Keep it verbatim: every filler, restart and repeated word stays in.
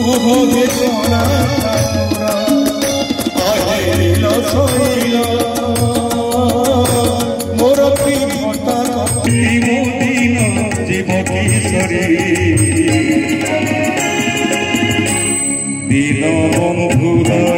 কুহকে সোনা আহিল শৈল মোর প্রেমতা দিন জীব কিশোরী দিন বন্ধুরা